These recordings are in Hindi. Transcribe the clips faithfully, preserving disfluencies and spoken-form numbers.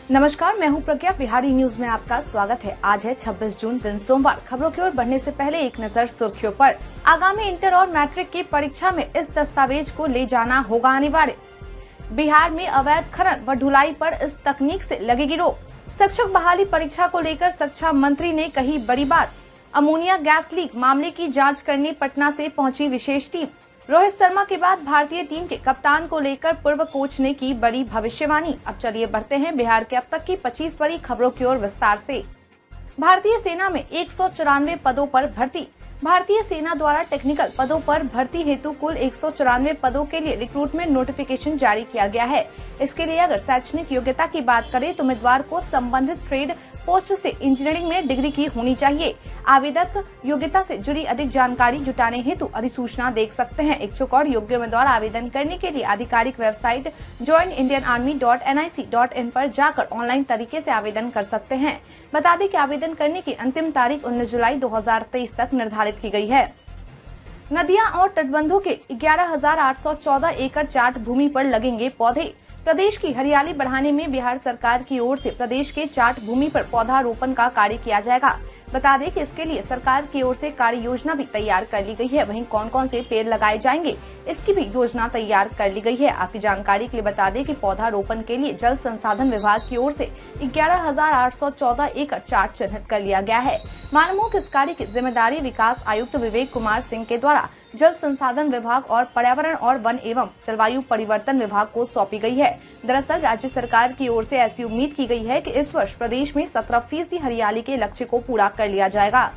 नमस्कार, मैं हूं प्रज्ञा। बिहारी न्यूज में आपका स्वागत है। आज है छब्बीस जून, दिन सोमवार। खबरों की ओर बढ़ने से पहले एक नजर सुर्खियों पर। आगामी इंटर और मैट्रिक की परीक्षा में इस दस्तावेज को ले जाना होगा अनिवार्य। बिहार में अवैध खनन व ढुलाई पर इस तकनीक से लगेगी रोक। शिक्षक बहाली परीक्षा को लेकर शिक्षा मंत्री ने कही बड़ी बात। अमोनिया गैस लीक मामले की जाँच करने पटना से पहुंची विशेष टीम। रोहित शर्मा के बाद भारतीय टीम के कप्तान को लेकर पूर्व कोच ने की बड़ी भविष्यवाणी। अब चलिए बढ़ते हैं बिहार के अब तक की पच्चीस बड़ी खबरों की ओर विस्तार से। भारतीय सेना में एक सौ चौरानवे पदों पर भर्ती। भारतीय सेना द्वारा टेक्निकल पदों पर भर्ती हेतु कुल एक सौ चौरानवे पदों के लिए रिक्रूटमेंट नोटिफिकेशन जारी किया गया है। इसके लिए अगर शैक्षणिक योग्यता की बात करें तो उम्मीदवार को संबंधित ट्रेड पोस्ट से इंजीनियरिंग में डिग्री की होनी चाहिए। आवेदक योग्यता से जुड़ी अधिक जानकारी जुटाने हेतु अधिसूचना देख सकते हैं। इच्छुक और योग्य उम्मीदवार आवेदन करने के लिए आधिकारिक website join Indian Army dot N I C dot in पर जाकर ऑनलाइन तरीके से आवेदन कर सकते हैं। बता दें कि आवेदन करने की अंतिम तारीख उन्नीस जुलाई दो हजार तेईस तक निर्धारित की गई है। नदियां और तटबंधों के ग्यारह हजार आठ सौ चौदह एकड़ चाट भूमि पर लगेंगे पौधे। प्रदेश की हरियाली बढ़ाने में बिहार सरकार की ओर से प्रदेश के चाट भूमि पर पौधारोपण का कार्य किया जाएगा। बता दें कि इसके लिए सरकार की ओर से कार्य योजना भी तैयार कर ली गई है। वहीं कौन कौन से पेड़ लगाए जाएंगे इसकी भी योजना तैयार कर ली गई है। आपकी जानकारी के लिए बता दें कि पौधारोपण के लिए जल संसाधन विभाग की ओर से ग्यारह हजार आठ सौ चौदह एकड़ चाट चिन्हित कर लिया गया है। मानवों के इस कार्य की जिम्मेदारी विकास आयुक्त विवेक कुमार सिंह के द्वारा जल संसाधन विभाग और पर्यावरण और वन एवं जलवायु परिवर्तन विभाग को सौंपी गई है। दरअसल राज्य सरकार की ओर से ऐसी उम्मीद की गई है कि इस वर्ष प्रदेश में सत्रह फीसदी हरियाली के लक्ष्य को पूरा कर लिया जाएगा।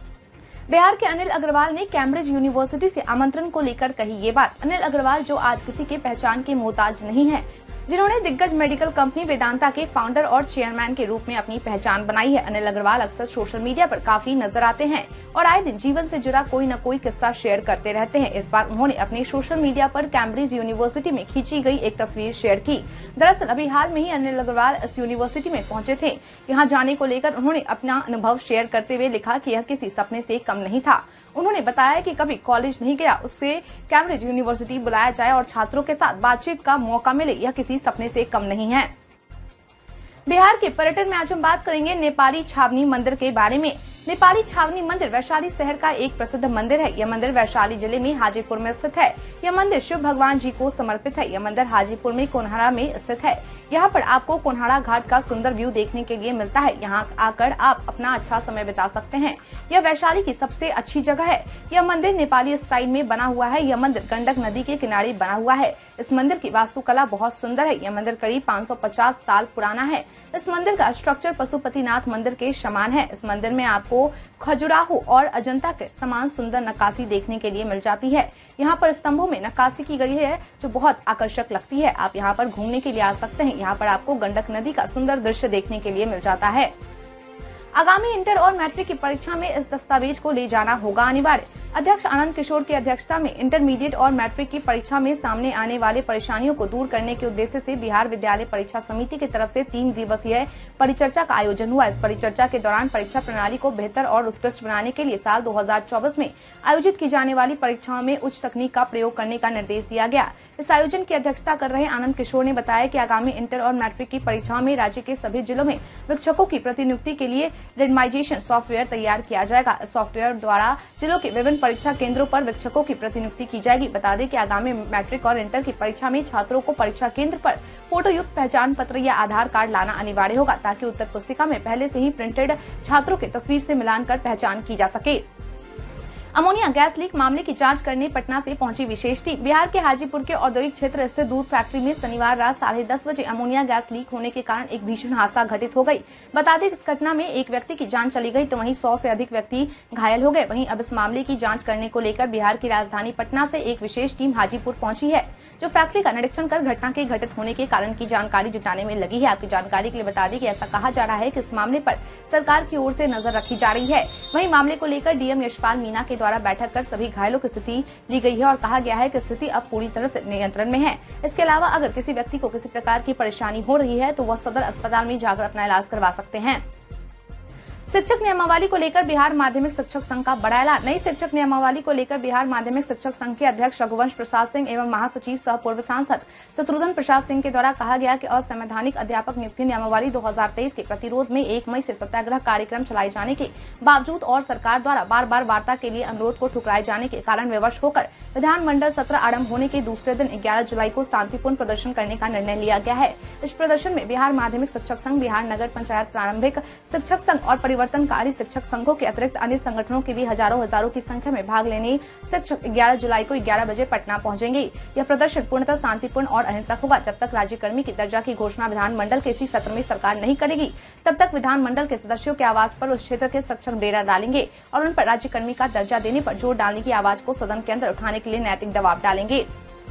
बिहार के अनिल अग्रवाल ने कैम्ब्रिज यूनिवर्सिटी से आमंत्रण को लेकर कही ये बात। अनिल अग्रवाल जो आज किसी के पहचान के मोहताज नहीं है, जिन्होंने दिग्गज मेडिकल कंपनी वेदांता के फाउंडर और चेयरमैन के रूप में अपनी पहचान बनाई है। अनिल अग्रवाल अक्सर सोशल मीडिया पर काफी नजर आते हैं और आए दिन जीवन से जुड़ा कोई न कोई किस्सा शेयर करते रहते हैं। इस बार उन्होंने अपने सोशल मीडिया पर कैम्ब्रिज यूनिवर्सिटी में खींची गई एक तस्वीर शेयर की। दरअसल अभी हाल में ही अनिल अग्रवाल इस यूनिवर्सिटी में पहुंचे थे। यहाँ जाने को लेकर उन्होंने अपना अनुभव शेयर करते हुए लिखा कि यह किसी सपने से कम नहीं था। उन्होंने बताया कि कभी कॉलेज नहीं गया, उससे कैम्ब्रिज यूनिवर्सिटी बुलाया जाए और छात्रों के साथ बातचीत का मौका मिले, यह किसी सपने से कम नहीं है। बिहार के पर्यटन में आज हम बात करेंगे नेपाली छावनी मंदिर के बारे में। नेपाली छावनी मंदिर वैशाली शहर का एक प्रसिद्ध मंदिर है। यह मंदिर वैशाली जिले में हाजीपुर में स्थित है। यह मंदिर शिव भगवान जी को समर्पित है। यह मंदिर हाजीपुर में कोन्हाड़ा में स्थित है। यहाँ पर आपको कोन्हाड़ा घाट का सुंदर व्यू देखने के लिए मिलता है। यहाँ आकर आप अपना अच्छा समय बिता सकते हैं। यह वैशाली की सबसे अच्छी जगह है। यह मंदिर नेपाली स्टाइल में बना हुआ है। यह मंदिर गंडक नदी के किनारे बना हुआ है। इस मंदिर की वास्तुकला बहुत सुंदर है। यह मंदिर करीब पाँच सौ पचास साल पुराना है। इस मंदिर का स्ट्रक्चर पशुपतिनाथ मंदिर के समान है। इस मंदिर में आपको खजुराहो और अजंता के समान सुंदर नक्काशी देखने के लिए मिल जाती है। यहाँ पर स्तंभों में नक्काशी की गई है जो बहुत आकर्षक लगती है। आप यहाँ पर घूमने के लिए आ सकते हैं। यहाँ पर आपको गंडक नदी का सुंदर दृश्य देखने के लिए मिल जाता है। आगामी इंटर और मैट्रिक की परीक्षा में इस दस्तावेज को ले जाना होगा अनिवार्य। अध्यक्ष आनंद किशोर की अध्यक्षता में इंटरमीडिएट और मैट्रिक की परीक्षा में सामने आने वाले परेशानियों को दूर करने के उद्देश्य से बिहार विद्यालय परीक्षा समिति की तरफ से तीन दिवसीय परिचर्चा का आयोजन हुआ। इस परिचर्चा के दौरान परीक्षा प्रणाली को बेहतर और उत्कृष्ट बनाने के लिए साल दो हजार चौबीस में आयोजित की जाने वाली परीक्षाओं में उच्च तकनीक का प्रयोग करने का निर्देश दिया गया। इस आयोजन की अध्यक्षता कर रहे आनंद किशोर ने बताया कि आगामी इंटर और मैट्रिक की परीक्षाओं में राज्य के सभी जिलों में शिक्षकों की प्रतिनियुक्ति के लिए रेंडमाइजेशन सॉफ्टवेयर तैयार किया जाएगा। इस सॉफ्टवेयर द्वारा जिलों के विभिन्न परीक्षा केंद्रों पर शिक्षकों की प्रतिनियुक्ति की जाएगी। बता दें कि आगामी मैट्रिक और इंटर की परीक्षा में छात्रों को परीक्षा केंद्र पर फोटो युक्त पहचान पत्र या आधार कार्ड लाना अनिवार्य होगा, ताकि उत्तर पुस्तिका में पहले से ही प्रिंटेड छात्रों के तस्वीर से मिलान कर पहचान की जा सके। अमोनिया गैस लीक मामले की जांच करने पटना से पहुंची विशेष टीम। बिहार के हाजीपुर के औद्योगिक क्षेत्र स्थित दूध फैक्ट्री में शनिवार रात साढ़े दस बजे अमोनिया गैस लीक होने के कारण एक भीषण हादसा घटित हो गई। बता दें इस घटना में एक व्यक्ति की जान चली गई तो वहीं सौ से अधिक व्यक्ति घायल हो गए। वहीं अब इस मामले की जाँच करने को लेकर बिहार की राजधानी पटना से एक विशेष टीम हाजीपुर पहुंची है, जो फैक्ट्री का निरीक्षण कर घटना के घटित होने के कारण की जानकारी जुटाने में लगी है। आपकी जानकारी के लिए बता दें कि ऐसा कहा जा रहा है कि इस मामले पर सरकार की ओर से नजर रखी जा रही है। वहीं मामले को लेकर डीएम यशपाल मीणा के द्वारा बैठक कर सभी घायलों की स्थिति ली गई है और कहा गया है कि स्थिति अब पूरी तरह से नियंत्रण में है। इसके अलावा अगर किसी व्यक्ति को किसी प्रकार की परेशानी हो रही है तो वह सदर अस्पताल में जाकर अपना इलाज करवा सकते हैं। शिक्षक नियमावली को लेकर बिहार माध्यमिक शिक्षक संघ का बड़ा ऐलान। नई शिक्षक नियमावली को लेकर बिहार माध्यमिक शिक्षक संघ के अध्यक्ष रघुवंश प्रसाद सिंह एवं महासचिव सह पूर्व सांसद शत्रुघ्न प्रसाद सिंह के द्वारा कहा गया कि असंवैधानिक अध्यापक नियुक्ति नियमावली दो हजार तेईस के प्रतिरोध में एक मई से सत्याग्रह कार्यक्रम चलाए जाने के बावजूद और सरकार द्वारा बार बार वार्ता के लिए अनुरोध को ठुकराए जाने के कारण विवश होकर विधानमंडल सत्र आरंभ होने के दूसरे दिन ग्यारह जुलाई को शांतिपूर्ण प्रदर्शन करने का निर्णय लिया गया है। इस प्रदर्शन में बिहार माध्यमिक शिक्षक संघ, बिहार नगर पंचायत प्रारंभिक शिक्षक संघ और परिवर्तनकारी शिक्षक संघों के अतिरिक्त अन्य संगठनों के भी हजारों हजारों की संख्या में भाग लेने शिक्षक ग्यारह जुलाई को ग्यारह बजे पटना पहुंचेंगे। यह प्रदर्शन पूर्णतः शांतिपूर्ण और अहिंसक होगा। जब तक राज्यकर्मी की दर्जा की घोषणा विधानमंडल के इसी सत्र में सरकार नहीं करेगी, तब तक विधानमंडल के सदस्यों के आवास पर उस क्षेत्र के शिक्षक डेरा डालेंगे और उन पर राज्यकर्मी का दर्जा देने पर जोर डालने की आवाज को सदन के अंदर उठाने के लिए नैतिक दबाव डालेंगे।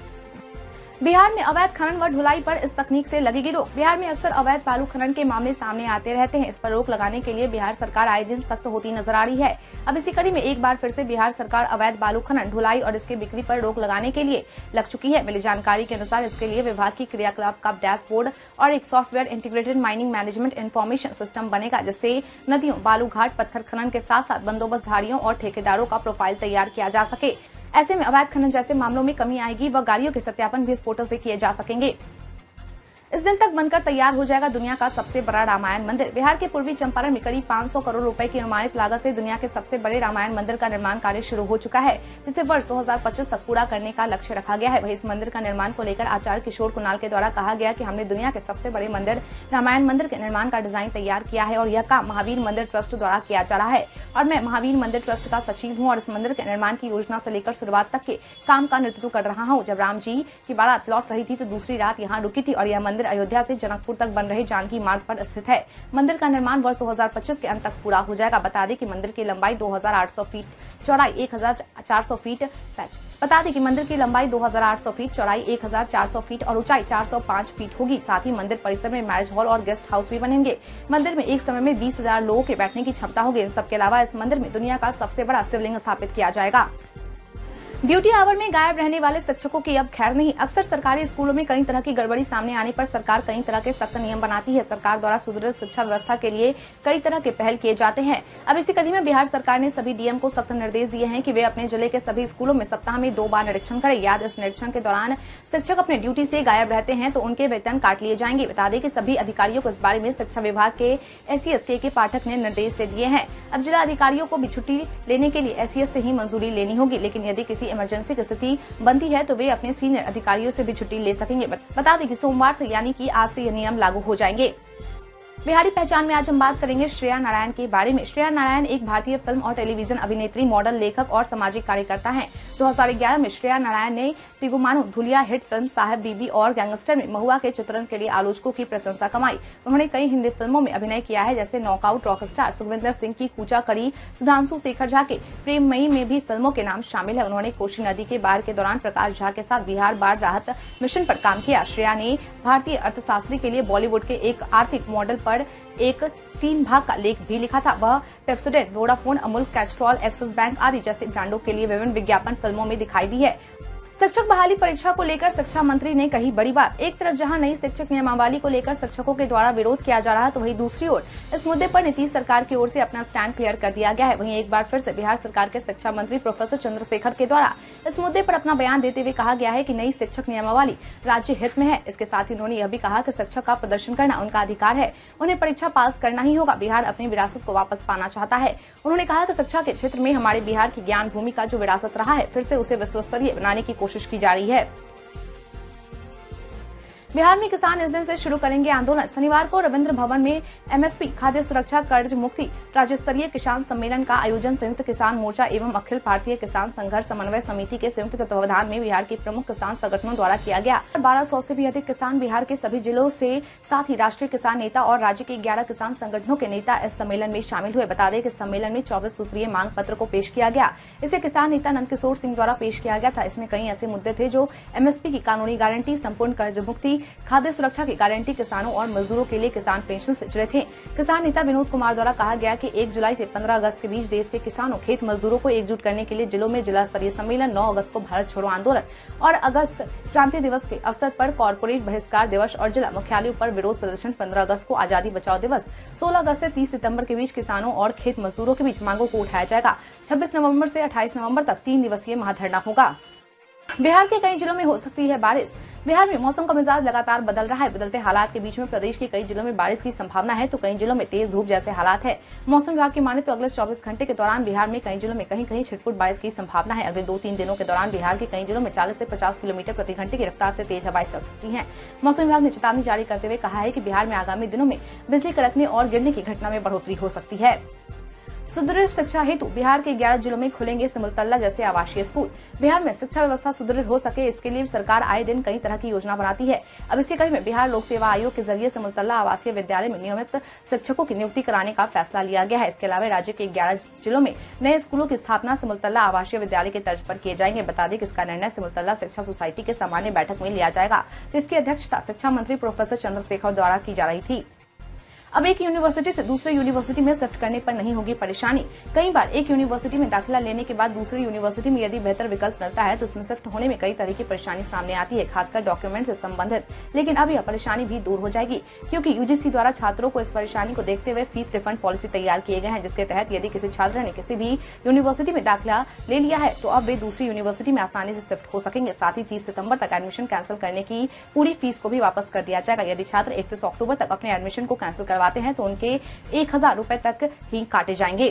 बिहार में अवैध खनन व ढुलाई पर इस तकनीक से लगेगी रोक। बिहार में अक्सर अवैध बालू खनन के मामले सामने आते रहते हैं। इस पर रोक लगाने के लिए बिहार सरकार आए दिन सख्त होती नजर आ रही है। अब इसी कड़ी में एक बार फिर से बिहार सरकार अवैध बालू खनन, ढुलाई और इसके बिक्री पर रोक लगाने के लिए लग चुकी है। मिली जानकारी के अनुसार इसके लिए विभाग की क्रियाकलाप का डैशबोर्ड और एक software integrated mining management information system बनेगा, जिससे नदियों, बालू घाट, पत्थर खनन के साथ साथ बंदोबस्तधारियों और ठेकेदारों का प्रोफाइल तैयार किया जा सके। ऐसे में अवैध खनन जैसे मामलों में कमी आएगी व गाड़ियों के सत्यापन भी इस पोर्टल से किए जा सकेंगे। इस दिन तक बनकर तैयार हो जाएगा दुनिया का सबसे बड़ा रामायण मंदिर। बिहार के पूर्वी चंपारण में करीब पाँच सौ करोड़ रुपए की अनुमानित लागत से दुनिया के सबसे बड़े रामायण मंदिर का निर्माण कार्य शुरू हो चुका है, जिसे वर्ष दो हजार पच्चीस तक पूरा करने का लक्ष्य रखा गया है। वहीं इस मंदिर का निर्माण को लेकर आचार्य किशोर कुणाल के द्वारा कहा गया कि हमने दुनिया के सबसे बड़े मंदिर रामायण मंदिर के निर्माण का डिजाइन तैयार किया है और यह काम महावीर मंदिर ट्रस्ट द्वारा किया जा रहा है और मैं महावीर मंदिर ट्रस्ट का सचिव हूँ और इस मंदिर के निर्माण की योजना से लेकर शुरुआत तक के काम का नेतृत्व कर रहा हूँ। जब राम जी की बारात लौट रही थी तो दूसरी रात यहाँ रुकी थी और यह मंदिर अयोध्या से जनकपुर तक बन रहे जानकी मार्ग पर स्थित है। मंदिर का निर्माण वर्ष दो हजार पच्चीस के अंत तक पूरा हो जाएगा। बता दें कि मंदिर की लंबाई दो हजार आठ सौ फीट, चौड़ाई एक हजार चार सौ फीट बता दें कि मंदिर की लंबाई दो हजार आठ सौ फीट, चौड़ाई एक हजार चार सौ फीट और ऊंचाई चार सौ पाँच फीट होगी। साथ ही मंदिर परिसर में मैरिज हॉल और गेस्ट हाउस भी बनेंगे। मंदिर में एक समय में बीस हजार लोगों के बैठने की क्षमता होगी। इन सबके अलावा इस मंदिर में दुनिया का सबसे बड़ा शिवलिंग स्थापित किया जाएगा। ड्यूटी आवर में गायब रहने वाले शिक्षकों की अब खैर नहीं। अक्सर सरकारी स्कूलों में कई तरह की गड़बड़ी सामने आने पर सरकार कई तरह के सख्त नियम बनाती है। सरकार द्वारा सुदृढ़ शिक्षा व्यवस्था के लिए कई तरह के पहल किए जाते हैं। अब इसी कड़ी में बिहार सरकार ने सभी डीएम को सख्त निर्देश दिए हैं कि वे अपने जिले के सभी स्कूलों में सप्ताह में दो बार निरीक्षण करें। याद इस निरीक्षण के दौरान शिक्षक अपने ड्यूटी से गायब रहते हैं तो उनके वेतन काट लिए जाएंगे। बता दें कि सभी अधिकारियों को इस बारे में शिक्षा विभाग के एससीएस के, के पाठक ने निर्देश दे दिए हैं। अब जिला अधिकारियों को भी छुट्टी लेने के लिए एससीएस से ही मंजूरी लेनी होगी, लेकिन यदि किसी इमरजेंसी की स्थिति बनती है तो वे अपने सीनियर अधिकारियों से भी छुट्टी ले सकेंगे। बता दें कि सोमवार से यानी कि आज से ये नियम लागू हो जाएंगे। बिहारी पहचान में आज हम बात करेंगे श्रेया नारायण के बारे में। श्रेया नारायण एक भारतीय फिल्म और टेलीविजन अभिनेत्री, मॉडल, लेखक और सामाजिक कार्यकर्ता हैं। दो हजार ग्यारह में श्रेया नारायण ने Tigmanshu Dhulia hit film Saheb Biwi Aur gangster में महुआ के चित्रण के लिए आलोचकों की प्रशंसा कमाई। उन्होंने कई हिंदी फिल्मों में अभिनय किया है, जैसे नॉकआउट, रॉकस्टार, सुखविंदर सिंह की कूचा कड़ी, सुधांशु शेखर झा के प्रेममयी में भी फिल्मों के नाम शामिल है। उन्होंने कोसी नदी के बाढ़ के दौरान प्रकाश झा के साथ बिहार बाढ़ राहत मिशन पर काम किया। श्रेया ने भारतीय अर्थशास्त्री के लिए बॉलीवुड के एक आर्थिक मॉडल पर एक तीन भाग का लेख भी लिखा था। वह Pepsodent, Vodafone, Amul, Castrol, Axis Bank आदि जैसे ब्रांडों के लिए विभिन्न विज्ञापन फिल्मों में दिखाई दी है। शिक्षक बहाली परीक्षा को लेकर शिक्षा मंत्री ने कही बड़ी बात। एक तरफ जहां नई शिक्षक नियमावली को लेकर शिक्षकों के द्वारा विरोध किया जा रहा है, तो वहीं दूसरी ओर इस मुद्दे पर नीतीश सरकार की ओर से अपना स्टैंड क्लियर कर दिया गया है। वहीं एक बार फिर से बिहार सरकार के शिक्षा मंत्री प्रोफेसर चंद्रशेखर के द्वारा इस मुद्दे पर अपना बयान देते हुए कहा गया है कि नई शिक्षक नियमावली राज्य हित में है। इसके साथ ही उन्होंने यह भी कहा कि शिक्षक का प्रदर्शन करना उनका अधिकार है, उन्हें परीक्षा पास करना ही होगा। बिहार अपनी विरासत को वापस पाना चाहता है। उन्होंने कहा कि शिक्षा के क्षेत्र में हमारे बिहार की ज्ञान भूमि का जो विरासत रहा है, फिर से उसे विश्वस्तरीय बनाने की कोशिश की जा रही है। बिहार में किसान इस दिन से शुरू करेंगे आंदोलन। शनिवार को रविंद्र भवन में एमएसपी खाद्य सुरक्षा कर्ज मुक्ति राज्य स्तरीय किसान सम्मेलन का आयोजन संयुक्त किसान मोर्चा एवं अखिल भारतीय किसान संघर्ष समन्वय समिति के संयुक्त तत्वावधान में बिहार के प्रमुख किसान संगठनों द्वारा किया गया। बारह सौ से भी अधिक किसान बिहार के सभी जिलों से, साथ ही राष्ट्रीय किसान नेता और राज्य के ग्यारह किसान संगठनों के नेता इस सम्मेलन में शामिल हुए। बता दें कि सम्मेलन में चौबीस सूत्रीय मांग पत्र को पेश किया गया। इसे किसान नेता नंद किशोर सिंह द्वारा पेश किया गया था। इसमें कई ऐसे मुद्दे थे जो एमएसपी की कानूनी गारंटी, संपूर्ण कर्ज मुक्ति, खाद्य सुरक्षा की गारंटी किसानों और मजदूरों के लिए किसान पेंशन से जुड़े थे। किसान नेता विनोद कुमार द्वारा कहा गया कि एक जुलाई से पंद्रह अगस्त के बीच देश के किसानों खेत मजदूरों को एकजुट करने के लिए जिलों में जिला स्तरीय सम्मेलन, नौ अगस्त को भारत छोड़ो आंदोलन और अगस्त क्रांति दिवस के अवसर पर कॉर्पोरेट बहिष्कार दिवस और जिला मुख्यालयों पर विरोध प्रदर्शन, पंद्रह अगस्त को आजादी बचाओ दिवस, सोलह अगस्त से तीस सितंबर के बीच किसानों और खेत मजदूरों के बीच मांगों को उठाया जाएगा। छब्बीस नवंबर से अट्ठाईस नवंबर तक तीन दिवसीय महाधरना होगा। बिहार के कई जिलों में हो सकती है बारिश। बिहार में मौसम का मिजाज लगातार बदल रहा है। बदलते हालात के बीच में प्रदेश के कई जिलों में बारिश की संभावना है तो कई जिलों में तेज धूप जैसे हालात है। मौसम विभाग की माने तो अगले चौबीस घंटे के दौरान बिहार में कई जिलों में कहीं कहीं छिटपुट बारिश की संभावना है। अगले दो तीन दिनों के दौरान बिहार के कई जिलों में चालीस से पचास किलोमीटर प्रति घंटे की रफ्तार से तेज हवाएं चल सकती है। मौसम विभाग ने चेतावनी जारी करते हुए कहा है कि बिहार में आगामी दिनों में बिजली कड़कने और गिरने की घटना में बढ़ोतरी हो सकती है। सुदृढ़ शिक्षा हेतु बिहार के ग्यारह जिलों में खुलेंगे सिमुलतला जैसे आवासीय स्कूल। बिहार में शिक्षा व्यवस्था सुदृढ़ हो सके इसके लिए सरकार आए दिन कई तरह की योजना बनाती है। अब इसी कड़ी में बिहार लोक सेवा आयोग के जरिए सिमुलतला आवासीय विद्यालय में नियमित शिक्षकों की नियुक्ति कराने का फैसला लिया गया है। इसके अलावा राज्य के ग्यारह जिलों में नए स्कूलों की स्थापना सिमुलतला आवासीय विद्यालय के तर्ज पर किए जाएंगे। बता दें कि इसका निर्णय सिमुलतला शिक्षा सोसाइटी के सामान्य बैठक में लिया जाएगा, जिसकी अध्यक्षता शिक्षा मंत्री प्रोफेसर चंद्रशेखर द्वारा की जा रही थी। अब एक यूनिवर्सिटी से दूसरे यूनिवर्सिटी में शिफ्ट करने पर नहीं होगी परेशानी। कई बार एक यूनिवर्सिटी में दाखिला लेने के बाद दूसरी यूनिवर्सिटी में यदि बेहतर विकल्प मिलता है तो उसमें शिफ्ट होने में कई तरह की परेशानी सामने आती है, खासकर डॉक्यूमेंट से संबंधित। लेकिन अब यह परेशानी भी दूर हो जाएगी क्योंकि यूजीसी द्वारा छात्रों को इस परेशानी को देखते हुए फीस रिफंड पॉलिसी तैयार किए गए हैं, जिसके तहत यदि किसी छात्र ने किसी भी यूनिवर्सिटी में दाखिला ले लिया है तो अब वे दूसरी यूनिवर्सिटी में आसानी से शिफ्ट हो सकेंगे। साथ ही तीस सितंबर तक एडमिशन कैंसिल करने की पूरी फीस को भी वापस कर दिया जाएगा। यदि छात्र इकतीस अक्टूबर तक अपने एडमिशन को कैंसिल करवाते हैं तो उनके एक हजार रूपए तक ही काटे जाएंगे।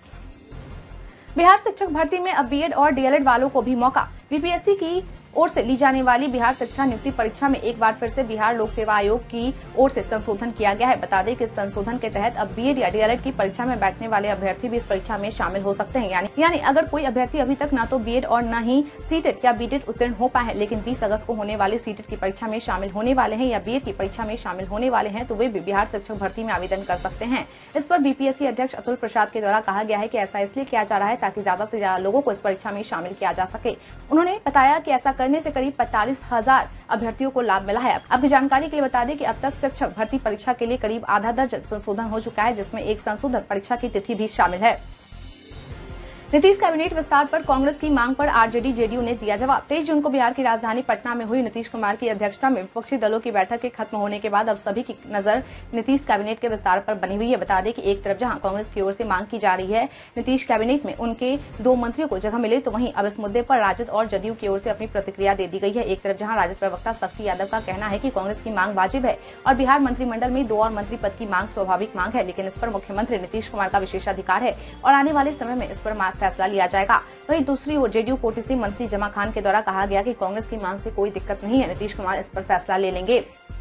बिहार शिक्षक भर्ती में अब बीएड और डीएलएड वालों को भी मौका। बीपीएससी की ओर से ली जाने वाली बिहार शिक्षा नियुक्ति परीक्षा में एक बार फिर से बिहार लोक सेवा आयोग की ओर से संशोधन किया गया है। बता दें कि इस संशोधन के तहत अब बीएड या डीएलएड की परीक्षा में बैठने वाले अभ्यर्थी भी इस परीक्षा में शामिल हो सकते हैं। यानी यानी अगर कोई अभ्यर्थी अभी तक न तो बीएड और न ही सीटेट या बीटेट उत्तीर्ण हो पाए हैं, लेकिन बीस अगस्त को होने वाली सीटेट की परीक्षा में शामिल होने वाले हैं या बीएड की परीक्षा में शामिल होने वाले हैं तो वे भी बिहार शिक्षक भर्ती में आवेदन कर सकते हैं। इस पर बीपीएससी अध्यक्ष अतुल प्रसाद के द्वारा कहा गया है कि ऐसा इसलिए किया जा रहा है ताकि ज्यादा से ज्यादा लोगों को इस परीक्षा में शामिल किया जा सके। उन्होंने बताया कि ऐसा करने से करीब पैंतालीस हजार अभ्यर्थियों को लाभ मिला है। आपकी जानकारी के लिए बता दें कि अब तक शिक्षक भर्ती परीक्षा के लिए करीब आधा दर्जन संशोधन हो चुका है, जिसमें एक संशोधन परीक्षा की तिथि भी शामिल है। नीतीश कैबिनेट विस्तार पर कांग्रेस की मांग पर आरजेडी जेडीयू ने दिया जवाब। तेईस जून को बिहार की राजधानी पटना में हुई नीतीश कुमार की अध्यक्षता में विपक्षी दलों की बैठक के खत्म होने के बाद अब सभी की नजर नीतीश कैबिनेट के विस्तार पर बनी हुई है। बता दें कि एक तरफ जहां कांग्रेस की ओर से मांग की जा रही है नीतीश कैबिनेट में उनके दो मंत्रियों को जगह मिले, तो वहीं अब इस मुद्दे पर राजद और जदयू की ओर से अपनी प्रतिक्रिया दे दी गई है। एक तरफ जहां राजद प्रवक्ता शक्ति यादव का कहना है कि कांग्रेस की मांग वाजिब है और बिहार मंत्रिमंडल में दो और मंत्री पद की मांग स्वाभाविक मांग है, लेकिन इस पर मुख्यमंत्री नीतीश कुमार का विशेषाधिकार है और आने वाले समय में इस पर फैसला लिया जाएगा। वहीं दूसरी ओर जेडीयू कोटे से मंत्री जमा खान के द्वारा कहा गया कि कांग्रेस की मांग से कोई दिक्कत नहीं है, नीतीश कुमार इस पर फैसला ले लेंगे।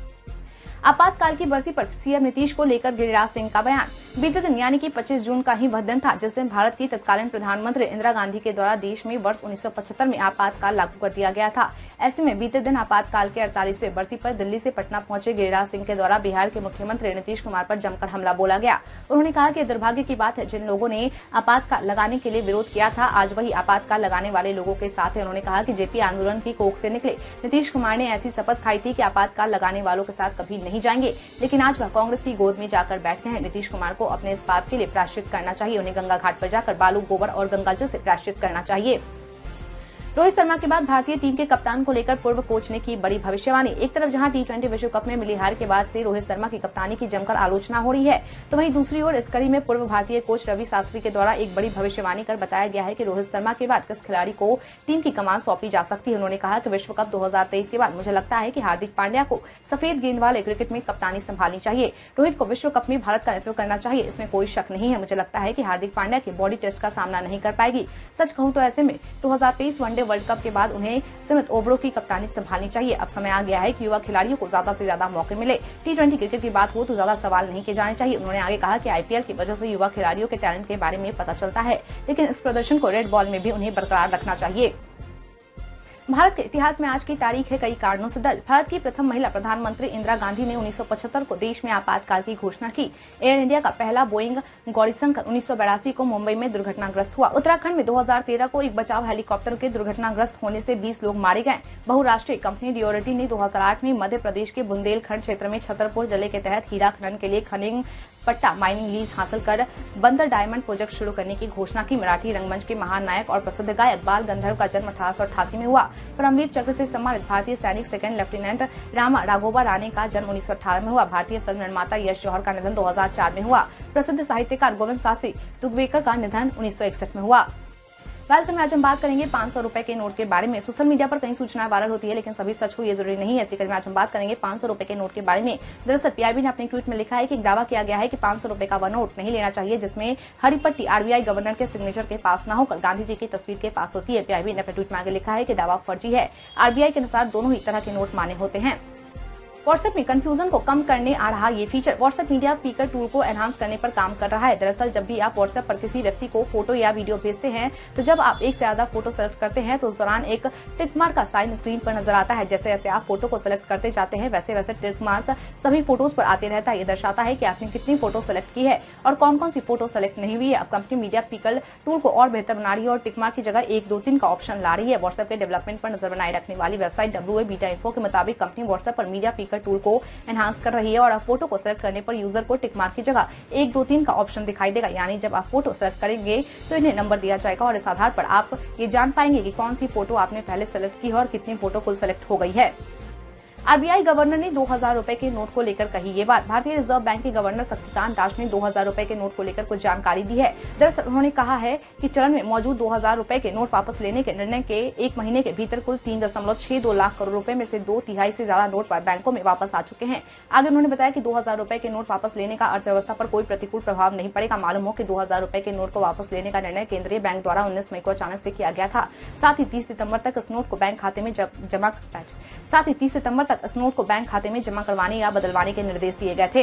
आपातकाल की बरसी पर सीएम नीतीश को लेकर गिरिराज सिंह का बयान। बीते दिन यानी कि पच्चीस जून का ही वह दिन था जिस दिन भारत की तत्कालीन प्रधानमंत्री इंदिरा गांधी के द्वारा देश में वर्ष उन्नीस सौ पचहत्तर में आपातकाल लागू कर दिया गया था। ऐसे में बीते दिन आपातकाल के अड़तालीसवें बरसी पर दिल्ली से पटना पहुंचे गिरिराज सिंह के द्वारा बिहार के मुख्यमंत्री नीतीश कुमार पर जमकर हमला बोला गया। उन्होंने कहा कि दुर्भाग्य की बात है जिन लोगों ने आपातकाल लगाने के लिए विरोध किया था आज वही आपातकाल लगाने वाले लोगों के साथ है। उन्होंने कहा कि जेपी आंदोलन की कोख से निकले नीतीश कुमार ने ऐसी शपथ खाई थी कि आपातकाल लगाने वालों के साथ कभी नहीं जाएंगे, लेकिन आज वह कांग्रेस की गोद में जाकर बैठ गए हैं। नीतीश कुमार को अपने इस पाप के लिए प्रायश्चित करना चाहिए। उन्हें गंगा घाट पर जाकर बालू, गोबर और गंगाजल से प्रायश्चित करना चाहिए। रोहित शर्मा के बाद भारतीय टीम के कप्तान को लेकर पूर्व कोच ने की बड़ी भविष्यवाणी। एक तरफ जहां टी ट्वेंटी विश्व कप में मिली हार के बाद से रोहित शर्मा की कप्तानी की जमकर आलोचना हो रही है, तो वहीं दूसरी ओर इस कड़ी में पूर्व भारतीय कोच रवि शास्त्री के द्वारा एक बड़ी भविष्यवाणी कर बताया गया है कि रोहित शर्मा के बाद किस खिलाड़ी को टीम की कमान सौंपी जा सकती है। उन्होंने कहा कि विश्व कप दो हजार तेईस के बाद मुझे लगता है कि हार्दिक पांड्या को सफेद गेंद वाले क्रिकेट में कप्तानी संभालनी चाहिए। रोहित को विश्व कप में भारत का नेतृत्व करना चाहिए, इसमें कोई शक नहीं है। मुझे लगता है कि हार्दिक पांड्या की बॉडी टेस्ट का सामना नहीं कर पाएगी। सच कहूं तो ऐसे में दो हजार तेईस वनडे वर्ल्ड कप के बाद उन्हें सीमित ओवरों की कप्तानी संभालनी चाहिए। अब समय आ गया है कि युवा खिलाड़ियों को ज्यादा से ज्यादा मौके मिले। टी ट्वेंटी क्रिकेट की बात हो तो ज्यादा सवाल नहीं किए जाने चाहिए। उन्होंने आगे कहा कि आईपीएल की वजह से युवा खिलाड़ियों के टैलेंट के बारे में पता चलता है, लेकिन इस प्रदर्शन को रेड बॉल में भी उन्हें बरकरार रखना चाहिए। भारत के इतिहास में आज की तारीख है कई कारणों से दल। भारत की प्रथम महिला प्रधानमंत्री इंदिरा गांधी ने उन्नीस सौ पचहत्तर को देश में आपातकाल की घोषणा की। एयर इंडिया का पहला बोइंग गौरीशंकर उन्नीस सौ बेरासी को मुंबई में दुर्घटनाग्रस्त हुआ। उत्तराखंड में दो हज़ार तेरह को एक बचाव हेलीकॉप्टर के दुर्घटनाग्रस्त होने से बीस लोग मारे गए। बहुराष्ट्रीय कंपनी डियोरिटी ने दो हज़ार आठ में मध्य प्रदेश के बुंदेलखंड क्षेत्र में छतरपुर जिले के तहत हीरा खनन के लिए खनिज पट्टा माइनिंग लीज हासिल कर बंदर डायमंड प्रोजेक्ट शुरू करने की घोषणा की। मराठी रंगमंच के महान नायक और प्रसिद्ध गायक बाल गंधर्व का जन्म अठारह सौ अट्ठासी में हुआ। परमवीर चक्र से सम्मानित भारतीय सैनिक सेकंड लेफ्टिनेंट रामा राघोबा राणे का जन्म उन्नीस सौ अठारह में हुआ। भारतीय फिल्म निर्माता यश जौहर का निधन दो हज़ार चार में हुआ। प्रसिद्ध साहित्यकार गोविंद शास्त्री तुगवेकर का निधन उन्नीस सौ इकसठ में हुआ। वेलकम, आज हम बात करेंगे पाँच सौ रुपए के नोट के बारे में। सोशल मीडिया पर कई सूचनाएं वायरल होती है, लेकिन सभी सच हो ये जरूरी नहीं है। इसी क्रम में आज हम बात करेंगे पाँच सौ रुपए के नोट के बारे में। दरअसल पीआईबी ने अपने ट्वीट में लिखा है कि एक दावा किया गया है कि पाँच सौ रुपए का वह नोट नहीं लेना चाहिए जिसमें हरी पट्टी आरबीआई गवर्नर के सिग्नेचर के पास न होकर गांधी जी की तस्वीर के पास होती है। पीआईबी ने अपने ट्वीट में आगे लिखा है कि दावा फर्जी है। आरबीआई के अनुसार दोनों ही तरह के नोट मान्य होते हैं। व्हाट्सएप में कंफ्यूजन को कम करने आ रहा ये feature WhatsApp media picker tool को एनहांस करने पर काम कर रहा है। दरअसल जब भी आप व्हाट्सएप पर किसी व्यक्ति को फोटो या वीडियो भेजते हैं तो जब आप एक से ज्यादा फोटो सेलेक्ट करते हैं तो उस दौरान एक टिक मार्क का साइन स्क्रीन पर नजर आता है। जैसे जैसे आप फोटो को सिलेक्ट करते जाते हैं वैसे वैसे टिक मार्क सभी फोटोज पर आते रहता है। ये दर्शाता है कि आपने कितनी फोटो सेलेक्ट की है और कौन कौन सी फोटो सेलेक्ट नहीं हुई है। अब कंपनी मीडिया पिकर टूल को और बेहतर बना रही है और टिक मार्क की जगह एक दो तीन का ऑप्शन ला रही है। व्हाट्सएप के डेवलपमेंट पर नजर बनाए रखने वाली website W A beta info के मुताबिक कंपनी व्हाट्सएप पर मीडिया पिकर टूल को एनहांस कर रही है और अब फोटो को सेलेक्ट करने पर यूजर को टिक मार्क की जगह एक दो तीन का ऑप्शन दिखाई देगा। यानी जब आप फोटो सेलेक्ट करेंगे तो इन्हें नंबर दिया जाएगा और इस आधार पर आप ये जान पाएंगे कि कौन सी फोटो आपने पहले सेलेक्ट की है और कितनी फोटो कुल सेलेक्ट हो गई है। आरबीआई गवर्नर ने दो हज़ार रुपए के नोट को लेकर कही ये बात। भारतीय रिजर्व बैंक के गवर्नर शक्तिकांत दास ने दो हज़ार रुपए के नोट को लेकर कुछ जानकारी दी है। दरअसल उन्होंने कहा है कि चलन में मौजूद दो हज़ार रुपए के नोट वापस लेने के निर्णय के एक महीने के भीतर कुल तीन दशमलव छह दो लाख करोड़ रुपए में से दो तिहाई से ज्यादा नोट बैंकों में वापस आ चुके हैं। आगे उन्होंने बताया कि दो हज़ार रुपए के नोट वापस लेने का अर्थव्यवस्था पर कोई प्रतिकूल प्रभाव नहीं पड़ेगा। मालूम हो कि दो हज़ार रुपए के नोट को वापस लेने का निर्णय केंद्रीय बैंक द्वारा उन्नीस मई को अचानक से किया गया था। साथ ही तीस सितम्बर तक इस नोट को बैंक खाते में जमा साथ ही तीस सितम्बर तक इस नोट को बैंक खाते में जमा करवाने या बदलवाने के निर्देश दिए गए थे।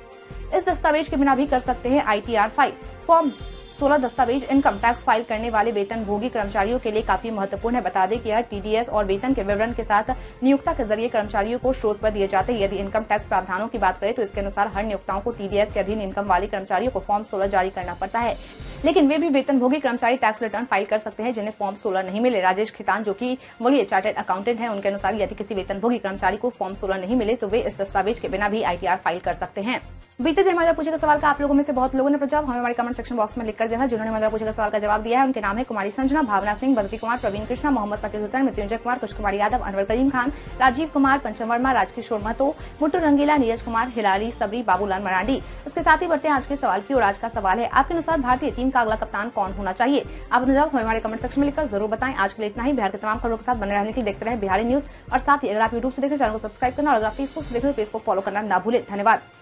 इस दस्तावेज के बिना भी कर सकते हैं आईटीआर फाइल। फॉर्म सोलह दस्तावेज इनकम टैक्स फाइल करने वाले वेतनभोगी कर्मचारियों के लिए काफी महत्वपूर्ण है। बता दें कि यह टीडीएस और वेतन के विवरण के साथ नियोक्ता के जरिए कर्मचारियों को स्रोत पर दिए जाते हैं। यदि इनकम टैक्स प्रावधानों की बात करें तो इसके अनुसार हर नियोक्ताओं को टीडीएस के अधीन इनकम वाले कर्मचारियों को फॉर्म सोलह जारी करना पड़ता है, लेकिन वे भी वेतनभोगी कर्मचारी टैक्स रिटर्न फाइल कर सकते हैं जिन्हें फॉर्म सोलह नहीं मिले। राजेश खितान जो कि वरीय चार्टर्ड अकाउंटेंट हैं, उनके अनुसार यदि किसी वेतनभोगी कर्मचारी को फॉर्म सोलह नहीं मिले तो वे इस दस्तावेज के बिना भी आईटीआर फाइल कर सकते हैं। बीते दिन हमारा पूछे सवाल का आप लोगों में से बहुत लोगों ने जवाब हमें हमारे कमेंट सेक्शन बॉक्स में लिखकर दिया था। जिन्होंने हमारा पूछे सवाल का जवाब दिया है उनके नाम है कुमारी संजना, भावना सिंह, बद्री कुमार, प्रवीण कृष्णा, मोहम्मद सकीर हुसैन, मृत्युंजय कुमार, कुश कुमार यादव, अनवर करीम खान, राजीव कुमार, पंचम वर्मा, राजकिशोर महतो, मुट्टू रंगीला, नीरज कुमार, हिलाली सबरी, बाबूलाल मरांडी। इसके साथ ही बढ़ते हैं आज के सवाल की और आज का सवाल है आपके अनुसार भारतीय टीम का अगला कप्तान कौन होना चाहिए। आप अपना जवाब हमारे कमेंट सेक्शन में लिखकर जरूर बताएं। आज के लिए इतना ही। बिहार के तमाम खबरों के साथ बने रहने के लिए देखते रहे बिहारी न्यूज और साथ ही अगर आप यूट्यूब से देख रहे चैनल को सब्सक्राइब करना और अगर आप फेसबुक से देख रहे पेज को फॉलो करना ना भूलें। धन्यवाद।